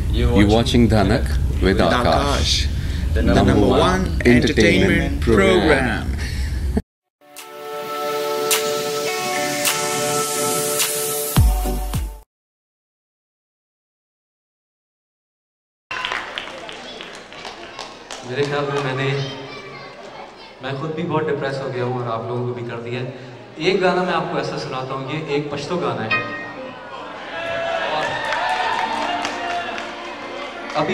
You're watching Dhanak with Akash, the number one entertainment program. मेरे ख्याल में मैं खुद भी बहुत डिप्रेस हो गया हूँ और आप लोगों को भी कर दिया है। एक गाना मैं आपको ऐसा सुनाता हूँ, ये एक पश्तो गाना है और अभी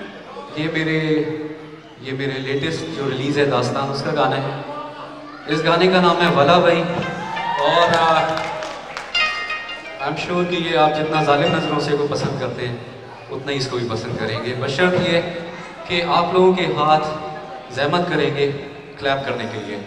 ये मेरे लेटेस्ट जो रिलीज़ है दास्तान, उसका गाना है। इस गाने का नाम है वला भाई और आई एम श्योर कि ये आप जितना जालिम नज़रों से को पसंद करते हैं उतना ही इसको भी पसंद करेंगे, बशर्त ये कि आप लोगों के हाथ ज़हमत करेंगे क्लैप करने के लिए।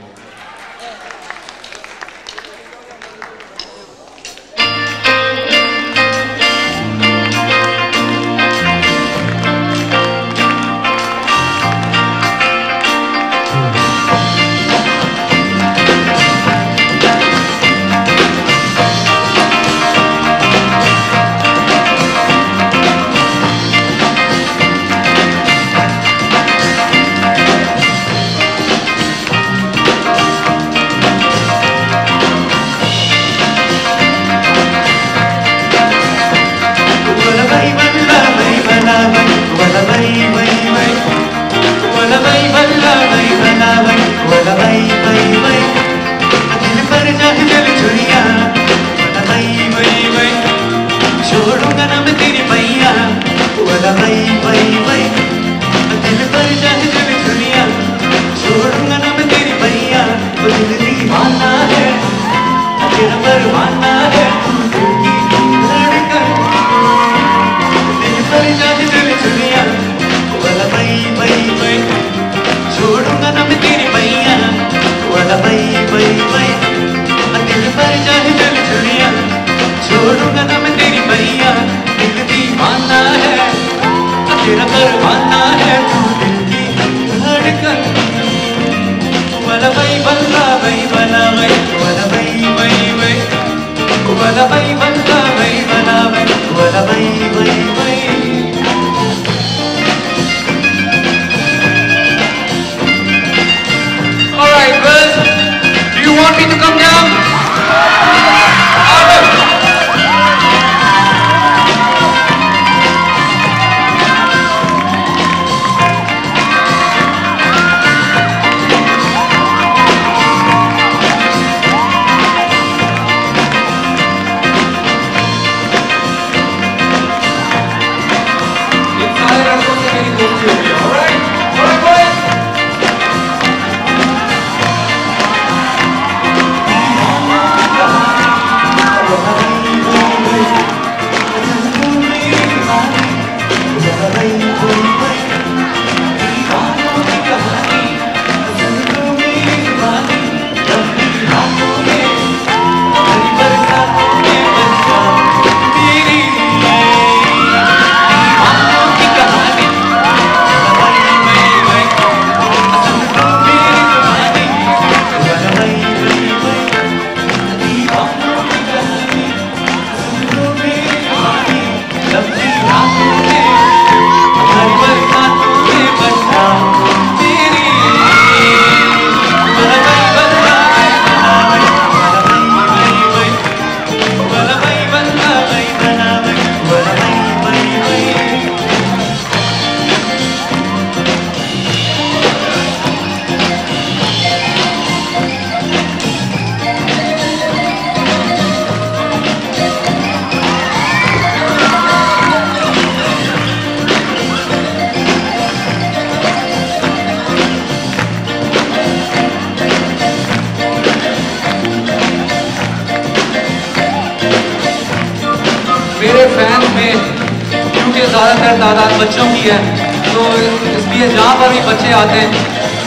ज़्यादातर तादाद बच्चों की है, तो इसलिए जहाँ पर भी बच्चे आते हैं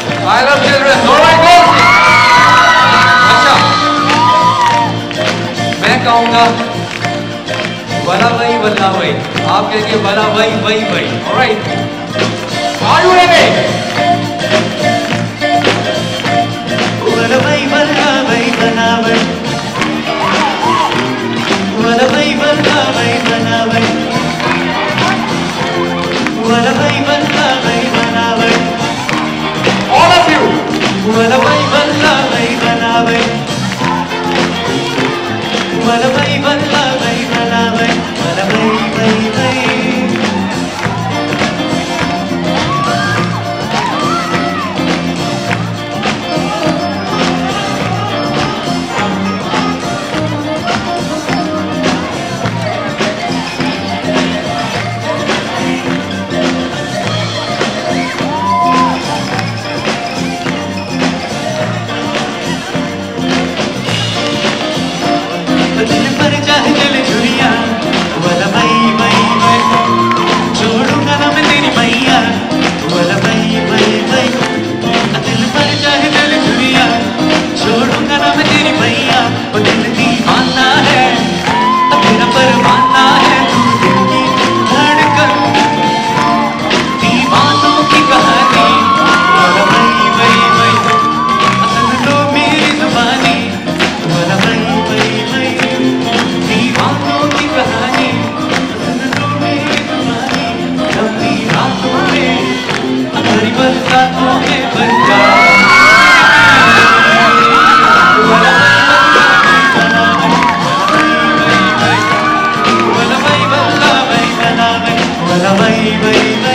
I love children, alright guys? अच्छा, मैं कहूँगा वला भाई वल्ला भाई, आप कहेंगे वला भाई भाई भाई, alright? Are you ready? वला भाई वल्ला भाई वला भाई, वला भाई वल्ला भाई वला भाई। वही वही